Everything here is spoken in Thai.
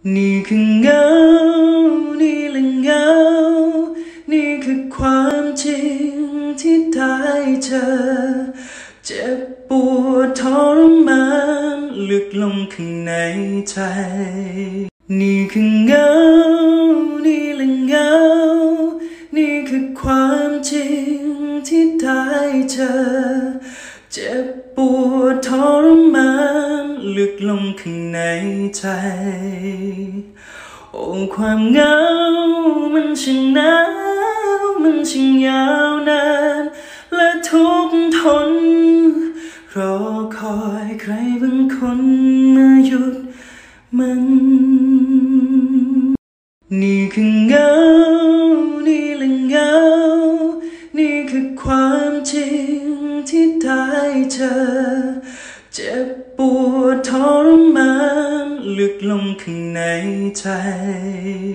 นี่คือเงานี่แหละเงานี่คือความจริงที่ได้เจอเจ็บปวดทรมานลึกลงข้างในใจนี่คือเงานี่แหละเงานี่คือความจริงที่ได้เจอเจ็บปวดทรมานลึกลงข้างในใจโอ้ความเหงามันช่างหนาวมันช่างยาวนานและทุกข์ทนรอคอยใครบางคนมาหยุดมันนี่คือเงานี่แหละเงานี่คือความจริงที่ได้เจอเจ็บปวดทรมานลึกลงข้างในใจ